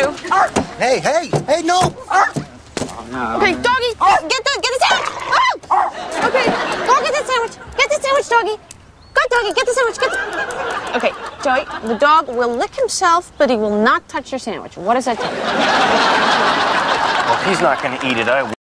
too. Hey, no! Okay, doggy, get the sandwich. Oh! Okay, go get the sandwich. Get the sandwich, doggy. Good doggy, get the sandwich. Okay, Joey, the dog will lick himself, but he will not touch your sandwich. What does that tell you? Well, if he's not going to eat it, I will.